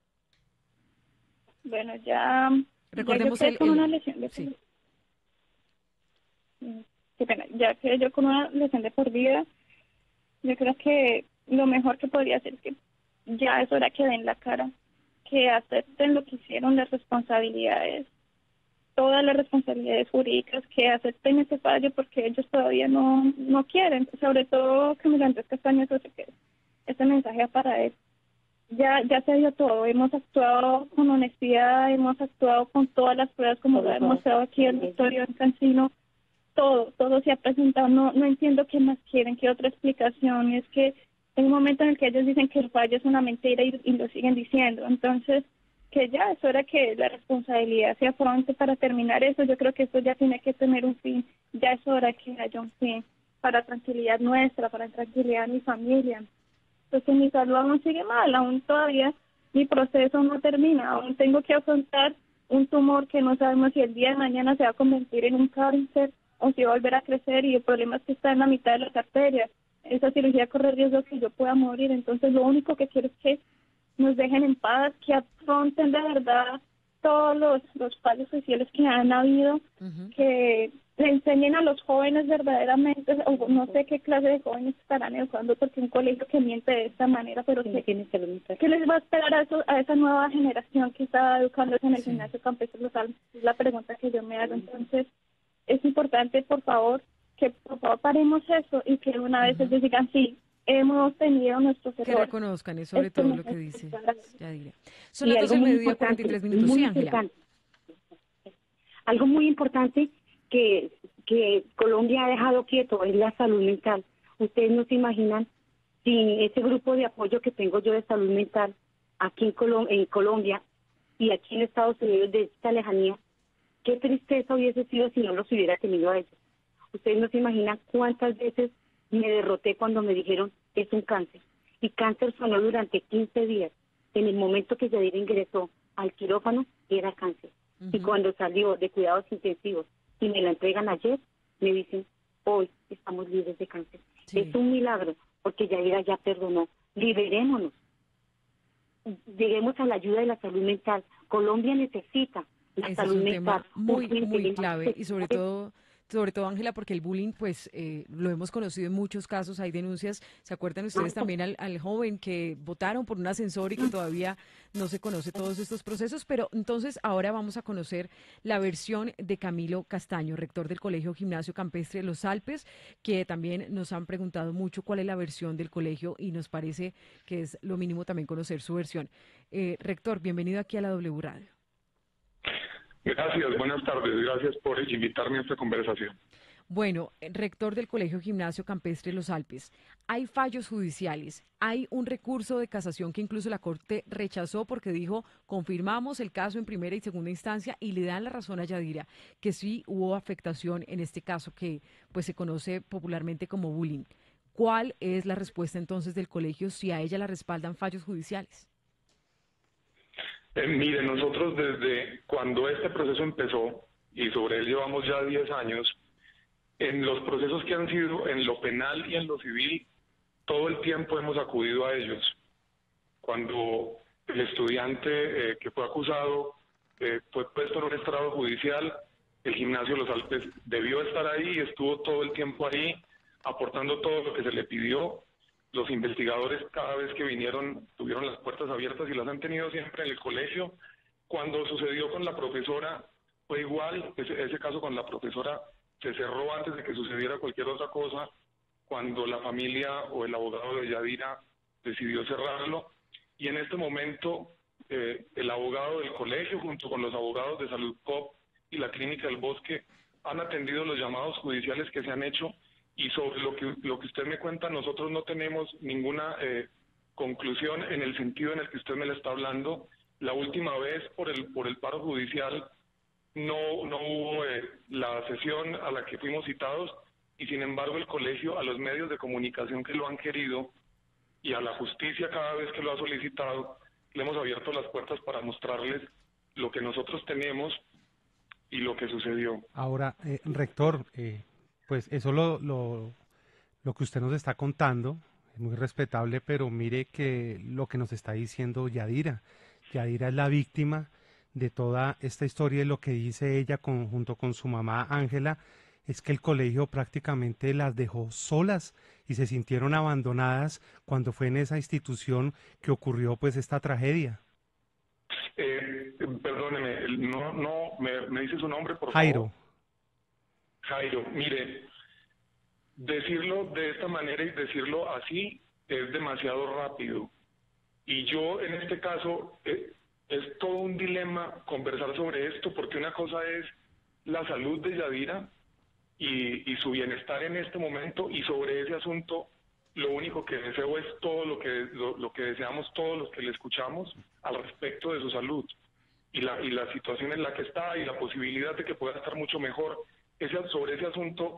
Bueno, ya, Recordemos ya yo quedé el- con el- una lesión de sí. Mm, qué pena, ya que yo con una lesión de por vida, yo creo que lo mejor que podría hacer es que ya es hora que den la cara, que acepten lo que hicieron, las responsabilidades, todas las responsabilidades jurídicas, que acepten ese fallo porque ellos todavía no, no quieren, sobre todo que Miguel Andrés Castaño, eso sé que este mensaje va para él. Ya, ya se dio todo, hemos actuado con honestidad, hemos actuado con todas las pruebas como lo ha demostrado aquí el doctor Iván Cancino, todo, todo se ha presentado, no, no entiendo qué más quieren, qué otra explicación, es que hay un momento en el que ellos dicen que el fallo es una mentira y, y lo siguen diciendo, entonces que ya es hora que la responsabilidad se afronte para terminar eso, yo creo que esto ya tiene que tener un fin, ya es hora que haya un fin para tranquilidad nuestra, para tranquilidad de mi familia. Entonces mi salud aún sigue mal, aún todavía mi proceso no termina, aún tengo que afrontar un tumor que no sabemos si el día de mañana se va a convertir en un cáncer o si va a volver a crecer y el problema es que está en la mitad de las arterias. Esa cirugía corre riesgo que yo pueda morir, entonces lo único que quiero es que nos dejen en paz, que afronten de verdad todos los, los fallos sociales que han habido, Ujú. que le enseñen a los jóvenes verdaderamente, o no sé qué clase de jóvenes estarán educando, porque un colegio que miente de esta manera, pero Que que, no tiene salud mental. ¿qué les va a esperar a, eso, a esa nueva generación que está educándose en el Sí. gimnasio campestre Los Alpes? Es la pregunta que yo me hago. Entonces, es importante, por favor, que por favor paremos eso y que una vez Ujú. ellos digan, sí, hemos tenido nuestros Que errores. reconozcan, es sobre Esto todo no lo que es dice para- Yadira. Son Y las algo doce del muy mediodía, importante, cuarenta y tres minutos. muy Sí, Ángela. importante. Algo muy importante que, que Colombia ha dejado quieto es la salud mental. Ustedes no se imaginan, sin ese grupo de apoyo que tengo yo de salud mental aquí en, Colom- en Colombia y aquí en Estados Unidos de esta lejanía, qué tristeza hubiese sido si no los hubiera tenido a ellos. Ustedes no se imaginan cuántas veces me derroté cuando me dijeron es un cáncer. Y cáncer sonó durante quince días. En el momento que Yadira ingresó al quirófano, era cáncer. Y Ujú. cuando salió de cuidados intensivos y me la entregan ayer, me dicen, hoy estamos libres de cáncer. Sí. Es un milagro, porque Yadira ya perdonó. Liberémonos. Lleguemos a la ayuda de la salud mental. Colombia necesita la Ese es salud un mental. tema muy, urgente, muy y más clave y sobre urgente. todo, sobre todo, Ángela, porque el bullying, pues, eh, lo hemos conocido en muchos casos, hay denuncias, ¿se acuerdan ustedes también al, al joven que votaron por un ascensor y que todavía no se conoce todos estos procesos? Pero entonces ahora vamos a conocer la versión de Camilo Castaño, rector del Colegio Gimnasio Campestre Los Alpes, que también nos han preguntado mucho cuál es la versión del colegio y nos parece que es lo mínimo también conocer su versión. Eh, rector, bienvenido aquí a la W Radio. Gracias, buenas tardes. Gracias por invitarme a esta conversación. Bueno, eh, rector del Colegio Gimnasio Campestre Los Alpes, hay fallos judiciales, hay un recurso de casación que incluso la Corte rechazó porque dijo, confirmamos el caso en primera y segunda instancia y le dan la razón a Yadira, que sí hubo afectación en este caso que pues se conoce popularmente como bullying. ¿Cuál es la respuesta entonces del colegio si a ella la respaldan fallos judiciales? Eh, mire, nosotros desde cuando este proceso empezó, y sobre él llevamos ya diez años, en los procesos que han sido en lo penal y en lo civil, todo el tiempo hemos acudido a ellos. Cuando el estudiante eh, que fue acusado eh, fue puesto en un estrado judicial, el Gimnasio Los Alpes debió estar ahí y estuvo todo el tiempo ahí, aportando todo lo que se le pidió. Los investigadores cada vez que vinieron tuvieron las puertas abiertas y las han tenido siempre en el colegio. Cuando sucedió con la profesora fue igual, ese, ese caso con la profesora se cerró antes de que sucediera cualquier otra cosa, cuando la familia o el abogado de Yadira decidió cerrarlo. Y en este momento eh, el abogado del colegio junto con los abogados de Salud Cop y la Clínica del Bosque han atendido los llamados judiciales que se han hecho, y sobre lo que, lo que usted me cuenta, nosotros no tenemos ninguna eh, conclusión en el sentido en el que usted me la está hablando. La última vez por el, por el paro judicial no, no hubo eh, la sesión a la que fuimos citados, y sin embargo el colegio a los medios de comunicación que lo han querido y a la justicia cada vez que lo ha solicitado, le hemos abierto las puertas para mostrarles lo que nosotros tenemos y lo que sucedió. Ahora, eh, rector, eh, pues eso lo, lo, lo que usted nos está contando es muy respetable, pero mire que lo que nos está diciendo Yadira, Yadira es la víctima de toda esta historia, y lo que dice ella con, junto con su mamá Ángela es que el colegio prácticamente las dejó solas y se sintieron abandonadas cuando fue en esa institución que ocurrió pues esta tragedia. Eh, perdóneme, no, no, me, me dice su nombre, por Jairo. favor. Jairo, mire, decirlo de esta manera y decirlo así es demasiado rápido. Y yo en este caso, eh, es todo un dilema conversar sobre esto, porque una cosa es la salud de Yadira y, y su bienestar en este momento, y sobre ese asunto lo único que deseo es todo lo que lo, lo que deseamos todos los que le escuchamos al respecto de su salud y la y la situación en la que está y la posibilidad de que pueda estar mucho mejor. Ese, sobre ese asunto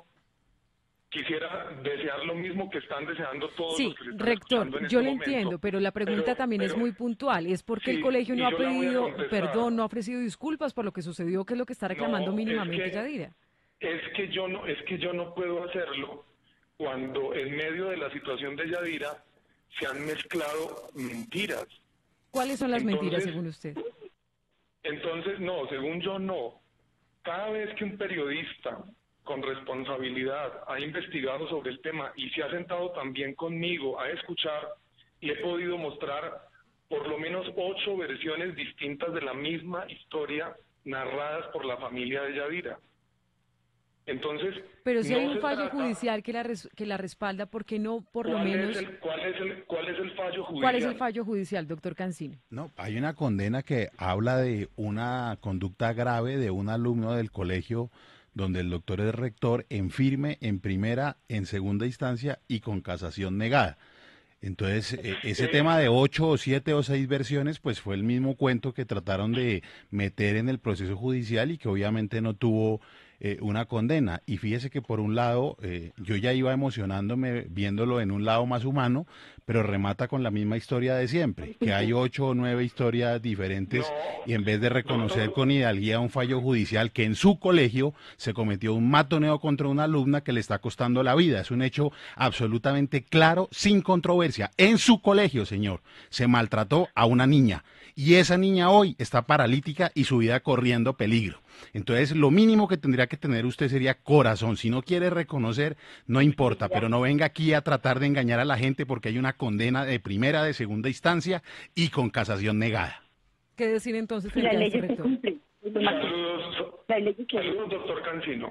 quisiera desear lo mismo que están deseando todos Sí, los que le están rector, escuchando en yo este le momento. entiendo, pero la pregunta Pero- también es pero- muy puntual. Es porque el sí, colegio y no ha yo la voy a pedido contestar. perdón, no ha ofrecido disculpas por lo que sucedió, que es lo que está reclamando No, es mínimamente que- Yadira. Es que yo no, es que yo no puedo hacerlo cuando en medio de la situación de Yadira se han mezclado mentiras. ¿Cuáles son las mentiras Entonces- según usted? Entonces, no, según yo no. Cada vez que un periodista con responsabilidad ha investigado sobre el tema y se ha sentado también conmigo a escuchar, y he podido mostrar por lo menos ocho versiones distintas de la misma historia narradas por la familia de Yadira. Entonces, Pero si no hay un se fallo trata- judicial que la, res- que la respalda, ¿por qué no por lo ¿Cuál menos... es el, cuál es el, cuál es el fallo judicial? ¿Cuál es el fallo judicial, doctor Cancino? No, hay una condena que habla de una conducta grave de un alumno del colegio donde el doctor es rector en firme, en primera, en segunda instancia y con casación negada. Entonces, eh, ese Eh, tema de ocho o siete o seis versiones, pues fue el mismo cuento que trataron de meter en el proceso judicial y que obviamente no tuvo eh, una condena. Y fíjese que por un lado, eh, yo ya iba emocionándome viéndolo en un lado más humano, pero remata con la misma historia de siempre, que hay ocho o nueve historias diferentes No, y en vez de reconocer doctor. con hidalguía un fallo judicial que en su colegio se cometió un matoneo contra una alumna que le está costando la vida. Es un hecho absolutamente claro, sin controversia. En su colegio, señor, se maltrató a una niña y esa niña hoy está paralítica y su vida corriendo peligro. Entonces, lo mínimo que tendría que tener usted sería corazón. Si no quiere reconocer, no importa, pero no venga aquí a tratar de engañar a la gente porque hay una condena de primera, de segunda instancia y con casación negada. ¿Qué decir entonces Y frente las a este leyes se rector? cumplen. Es lo más- Saludos, Las leyes se saludos, doctor Cancino.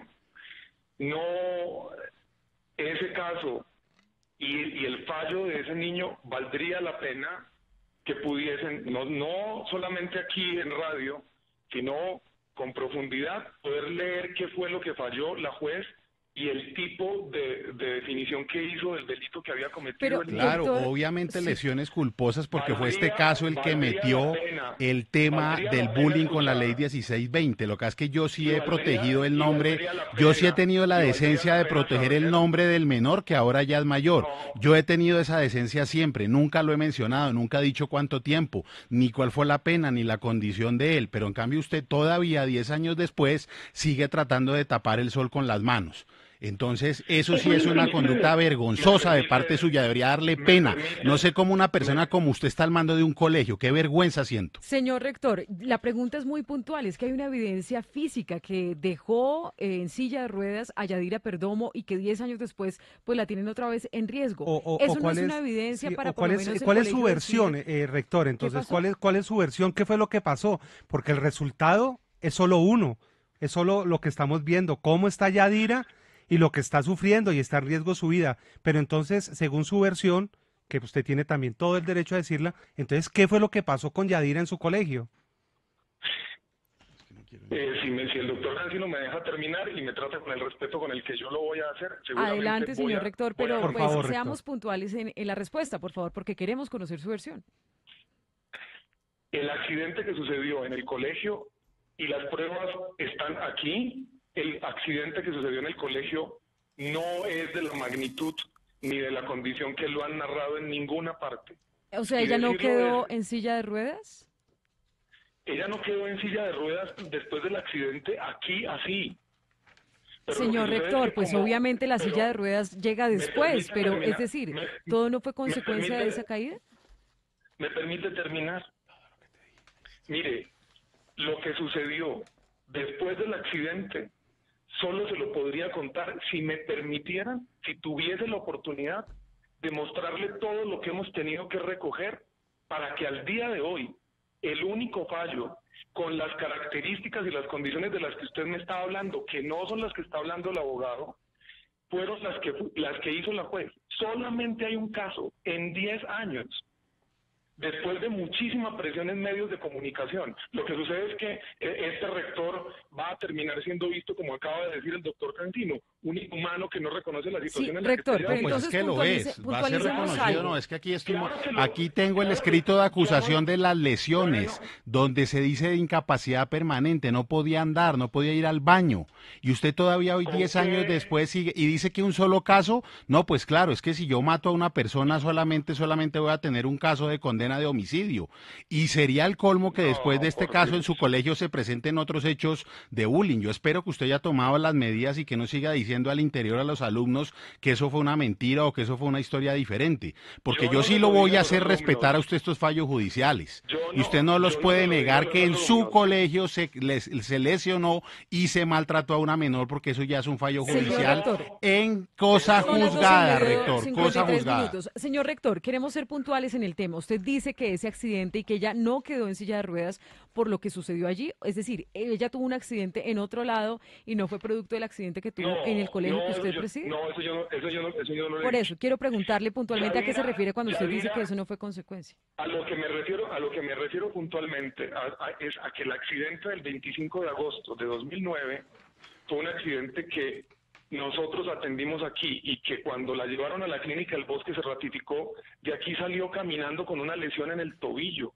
No, ese caso y, y el fallo de ese niño valdría la pena que pudiesen, no, no solamente aquí en radio, sino con profundidad, poder leer qué fue lo que falló la juez y el tipo de, de definición que hizo del delito que había cometido. Pero, el Claro, doctor, obviamente sí. lesiones culposas porque fue este Valdría- caso el que valdría metió la pena- el tema valdría del la pena bullying con la ley escuchar. dieciséis veinte. Lo que es que yo sí Y he valdría- protegido el y nombre, valdría la yo sí he pena- tenido la y valdría decencia la de pena proteger el saber- nombre del menor que ahora ya es mayor. No. Yo he tenido esa decencia siempre, nunca lo he mencionado, nunca he dicho cuánto tiempo, ni cuál fue la pena, ni la condición de él, pero en cambio usted todavía diez años después sigue tratando de tapar el sol con las manos. Entonces, eso sí es una conducta vergonzosa de parte suya, debería darle pena. No sé cómo una persona como usted está al mando de un colegio, qué vergüenza siento. Señor rector, la pregunta es muy puntual. Es que hay una evidencia física que dejó eh, en silla de ruedas a Yadira Perdomo y que diez años después pues la tienen otra vez en riesgo. O, o- Eso o no cuál es una evidencia sí, para o por cuál lo es, menos el cuál es su colegio versión, decir, eh, rector. Entonces, pasó? ¿cuál es, cuál es su versión? ¿Qué fue lo que pasó? Porque el resultado es solo uno, es solo lo que estamos viendo, cómo está Yadira y lo que está sufriendo y está en riesgo su vida. Pero entonces, según su versión, que usted tiene también todo el derecho a decirla, entonces, ¿qué fue lo que pasó con Yadira en su colegio? Eh, si, me- si el doctor Cancino me deja terminar y me trata con el respeto con el que yo lo voy a hacer, seguramente Adelante, voy señor a- rector, voy a pero Por pues favor, rector. seamos puntuales en, en la respuesta, por favor, porque queremos conocer su versión. El accidente que sucedió en el colegio, y las pruebas están aquí, el accidente que sucedió en el colegio no es de la magnitud ni de la condición que lo han narrado en ninguna parte. O sea, Y ¿ella no decirlo quedó es- en silla de ruedas? Ella no quedó en silla de ruedas después del accidente aquí así. Pero lo Señor que sucede es rector, que pues como- obviamente la pero silla de ruedas llega me después, permite pero es terminar, decir, me- ¿todo no fue me consecuencia de permite- esa caída? ¿Me permite terminar? Mire, lo que sucedió después del accidente solo se lo podría contar si me permitieran, si tuviese la oportunidad de mostrarle todo lo que hemos tenido que recoger para que al día de hoy el único fallo con las características y las condiciones de las que usted me está hablando, que no son las que está hablando el abogado, fueron las que, las que hizo la juez. Solamente hay un caso en diez años, después de muchísima presión en medios de comunicación. Lo que sucede es que eh, este rector va a terminar siendo visto, como acaba de decir el doctor Cantino, un inhumano que no reconoce la Sí, situación en la rector, que está pero Pues entonces es que lo puntualice- es, va a ser puntualicemos reconocido, algo. no, es que aquí estoy, Claro que lo- aquí tengo el claro escrito que- de yo acusación no- de las lesiones, yo no- donde se dice de incapacidad permanente, no podía andar, no podía ir al baño, y usted todavía hoy ¿Con diez qué? años después sigue, y dice que un solo caso, no, pues claro, es que si yo mato a una persona solamente, solamente voy a tener un caso de condena de homicidio, y sería el colmo que No, después de este por caso en Dios. su colegio se presenten otros hechos de bullying. Yo espero que usted haya tomado las medidas y que no siga diciendo al interior a los alumnos que eso fue una mentira o que eso fue una historia diferente, porque Yo yo no sí se lo lo voy dije a a los hacer respetar a alumnos. usted estos fallos judiciales. Yo Y no- usted no los yo no puede se lo digo a negar los que en su alumnos. colegio se, les- se lesionó y se maltrató a una menor, porque eso ya es un fallo Señor judicial rector. en cosa Son las doce y juzgada, media, rector, cincuenta y cosa tres juzgada. minutos. Señor rector, queremos ser puntuales en el tema. Usted dice que ese accidente y que ella no quedó en silla de ruedas por lo que sucedió allí. Es decir, ella tuvo un accidente en otro lado y no fue producto del accidente que tuvo No, en el colegio no, que eso usted yo- preside. No, eso yo no, eso yo no, eso yo no lo he Por dicho. eso, quiero preguntarle puntualmente a qué se Yadira- refiere cuando usted dice Yadira- que eso no fue consecuencia. A lo que me refiero, a lo que me refiero puntualmente a- a- es a que el accidente del veinticinco de agosto de dos mil nueve fue un accidente que nosotros atendimos aquí y que cuando la llevaron a la clínica El Bosque se ratificó, de aquí salió caminando con una lesión en el tobillo.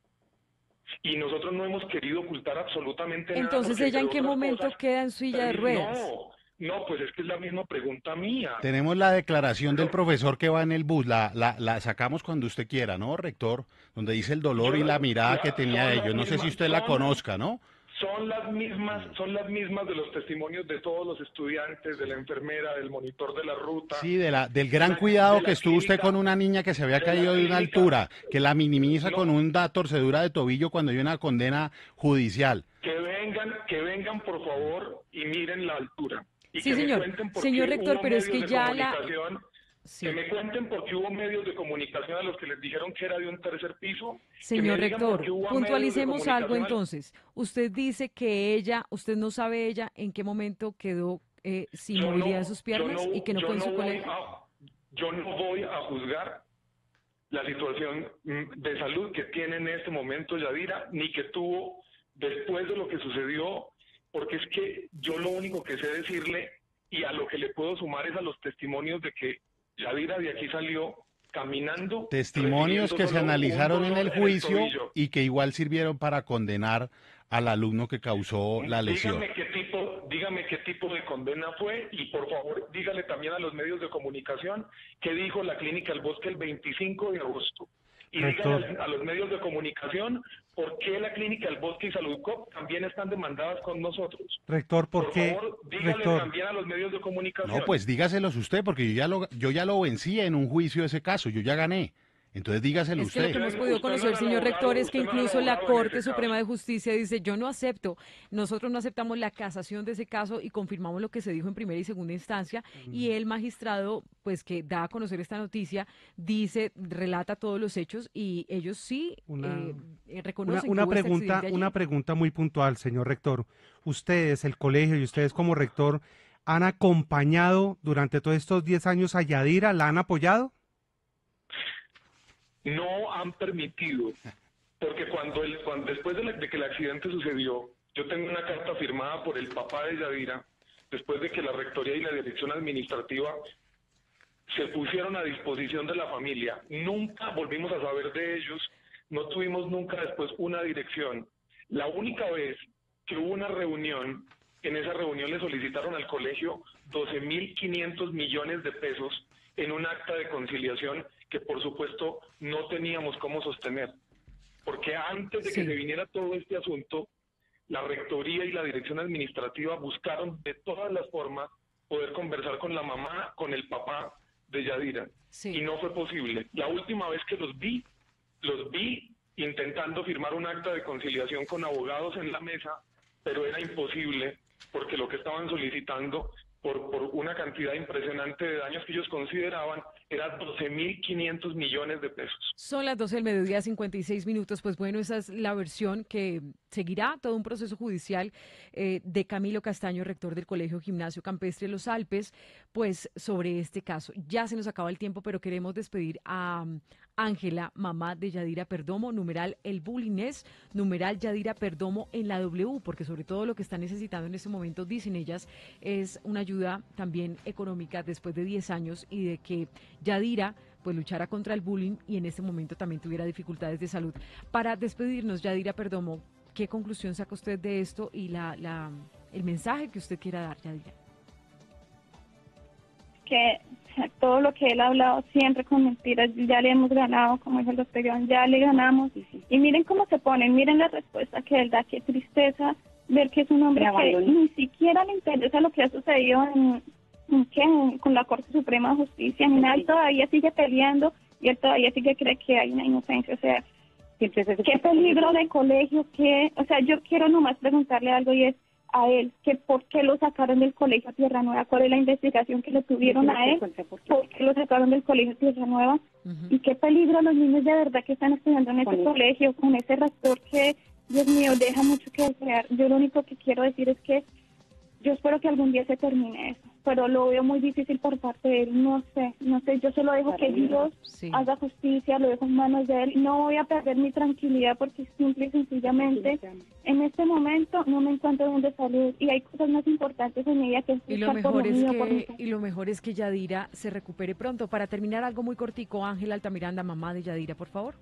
Y nosotros no hemos querido ocultar absolutamente nada. Entonces, porque ¿ella en entre qué otras momento cosas, queda en silla de permi- ruedas? No, no, pues es que es la misma pregunta mía. Tenemos la declaración del profesor que va en el bus, la, la, la sacamos cuando usted quiera, ¿no, rector? Donde dice el dolor Yo y la- la mirada la- que tenía son de las ellos. No sé si mismas- usted la son- conozca, ¿no? Son las mismas, son las mismas de los testimonios de todos los estudiantes, de la enfermera, del monitor de la ruta. Sí, de la, del gran la- cuidado de la que estuvo usted clínica- con una niña que se había de la caído de una clínica- altura, que la minimiza No. con una torcedura de tobillo cuando hay una condena judicial. Que vengan, que vengan por favor y miren la altura. Y Sí, que me señor. cuenten por Señor qué rector, hubo pero es medios que de ya la- comunicación, Sí. Que me cuenten por qué hubo medios de comunicación a los que les dijeron que era de un tercer piso. que Señor me digan rector, por qué hubo medios de puntualicemos algo comunicación a- entonces. Usted dice que ella, usted no sabe ella en qué momento quedó eh, sin Yo movilidad no- de sus yo piernas no- y que no yo fue en su voy colegio. a- yo no voy a juzgar la situación mm, de salud que tiene en este momento Yadira, ni que tuvo después de lo que sucedió, porque es que yo lo único que sé decirle, y a lo que le puedo sumar es a los testimonios de que Yadira de aquí salió caminando. Testimonios que se analizaron en el juicio y que igual sirvieron para condenar al alumno que causó la lesión. Dígame qué tipo, dígame qué tipo de condena fue y por favor dígale también a los medios de comunicación qué dijo la Clínica El Bosque el veinticinco de agosto. Y díganle a los medios de comunicación por qué la Clínica El Bosque y Saludcop también están demandadas con nosotros. Rector, ¿por, por qué? favor, dígale Rector. también a los medios de comunicación. No, pues dígaselos usted, porque yo ya lo, yo ya lo vencí en un juicio ese caso, yo ya gané. Entonces dígaselo es que usted. lo que hemos podido conocer, señor rector, es que incluso la Corte Suprema de Justicia dice, yo no acepto, nosotros no aceptamos la casación de ese caso y confirmamos lo que se dijo en primera y segunda instancia, mm. y el magistrado, pues que da a conocer esta noticia, dice, relata todos los hechos y ellos sí una, eh, reconocen una, una que hubo pregunta, este una pregunta muy puntual, señor rector. Ustedes, el colegio y ustedes como rector, ¿han acompañado durante todos estos diez años a Yadira? ¿La han apoyado? No han permitido, porque cuando, el, cuando después de, la, de que el accidente sucedió, yo tengo una carta firmada por el papá de Yadira, después de que la rectoría y la dirección administrativa se pusieron a disposición de la familia. Nunca volvimos a saber de ellos, no tuvimos nunca después una dirección. La única vez que hubo una reunión, en esa reunión le solicitaron al colegio doce mil quinientos millones de pesos en un acta de conciliación que por supuesto no teníamos cómo sostener, porque antes de que sí. se viniera todo este asunto, la rectoría y la dirección administrativa buscaron de todas las formas poder conversar con la mamá, con el papá de Yadira, sí. y no fue posible. La última vez que los vi, los vi intentando firmar un acta de conciliación con abogados en la mesa, pero era imposible, porque lo que estaban solicitando Por, por una cantidad impresionante de daños que ellos consideraban, era doce mil quinientos millones de pesos. Son las doce del mediodía, cincuenta y seis minutos. Pues bueno, esa es la versión que seguirá todo un proceso judicial eh, de Camilo Castaño, rector del Colegio Gimnasio Campestre Los Alpes, pues sobre este caso. Ya se nos acaba el tiempo, pero queremos despedir a Ángela, mamá de Yadira Perdomo, numeral el bullying es, numeral Yadira Perdomo en la W, porque sobre todo lo que están necesitando en este momento, dicen ellas, es una ayuda también económica después de diez años y de que Yadira pues luchara contra el bullying y en este momento también tuviera dificultades de salud. Para despedirnos, Yadira Perdomo, ¿qué conclusión saca usted de esto y la, la el mensaje que usted quiera dar, Yadira? Que todo lo que él ha hablado siempre con mentiras, ya le hemos ganado, como dijo el doctor Iván, ya le ganamos. Y miren cómo se ponen, miren la respuesta que él da, qué tristeza ver que es un hombre que ni siquiera le interesa lo que ha sucedido en, en, en, con la Corte Suprema de Justicia, ni nada, él todavía sigue peleando y él todavía sigue cree que hay una inocencia, o sea, qué peligro de colegio, que, o sea, yo quiero nomás preguntarle algo y es a él, que por qué lo sacaron del colegio Tierra Nueva, cuál es la investigación que le tuvieron a él, por qué lo sacaron del colegio Tierra Nueva, uh-huh. y qué peligro los niños de verdad que están estudiando en ese colegio, con ese rector que, Dios mío, deja mucho que desear. Yo lo único que quiero decir es que yo espero que algún día se termine eso, pero lo veo muy difícil por parte de él, no sé, no sé, yo solo dejo que Dios sí. haga justicia, lo dejo en manos de él, no voy a perder mi tranquilidad porque simple y sencillamente en este momento no me encuentro bien de salud y hay cosas más importantes en ella que y lo mejor es que y lo mejor es que Yadira se recupere pronto. Para terminar, algo muy cortico, Ángela Altamiranda, mamá de Yadira, por favor.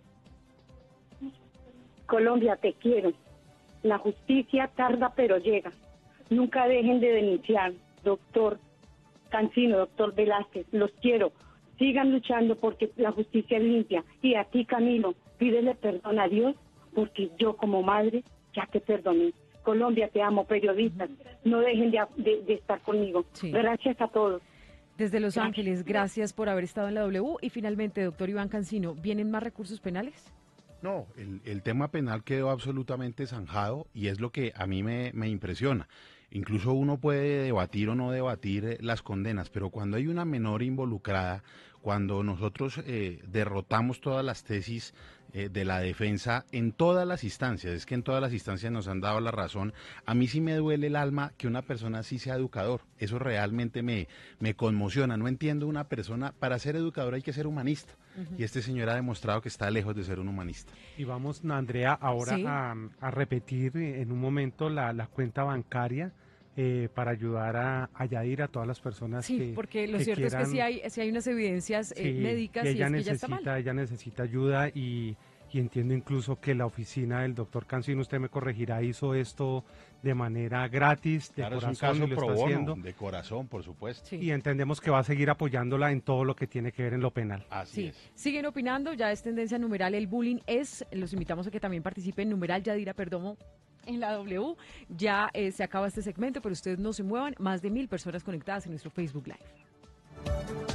Colombia, te quiero, la justicia tarda pero llega. Nunca dejen de denunciar, doctor Cancino, doctor Velázquez, los quiero. Sigan luchando porque la justicia es limpia. Y a ti, Camilo, pídele perdón a Dios porque yo como madre ya te perdoné. Colombia, te amo, periodistas. No dejen de, de, de estar conmigo. Sí. Gracias a todos. Desde Los gracias. Ángeles, gracias por haber estado en la W. Y finalmente, doctor Iván Cancino, ¿vienen más recursos penales? No, el, el tema penal quedó absolutamente zanjado y es lo que a mí me, me impresiona. Incluso uno puede debatir o no debatir las condenas, pero cuando hay una menor involucrada, cuando nosotros eh, derrotamos todas las tesis eh, de la defensa en todas las instancias, es que en todas las instancias nos han dado la razón, a mí sí me duele el alma que una persona así sea educador, eso realmente me, me conmociona, no entiendo una persona, para ser educador hay que ser humanista, uh-huh. y este señor ha demostrado que está lejos de ser un humanista. Y vamos, Andrea, ahora ¿sí? a, a repetir en un momento la, la cuenta bancaria eh, para ayudar a, a Yadira, a todas las personas Sí, que porque lo que cierto es que quieran- sí hay, sí hay unas evidencias eh, Sí, médicas y y, ella es que ella está mal. necesita, ella necesita ayuda y, y entiendo incluso que la oficina del doctor Cancino, usted me corregirá, hizo esto de manera gratis, de Claro, es un corazón, caso y lo pro está bono, haciendo. de corazón, por supuesto. Sí. Y entendemos que va a seguir apoyándola en todo lo que tiene que ver en lo penal. Así Sí, es. siguen opinando, ya es tendencia numeral el bullying es, los invitamos a que también participen numeral Yadira Perdomo en la W, ya eh, se acaba este segmento, pero ustedes no se muevan, más de mil personas conectadas en nuestro Facebook Live.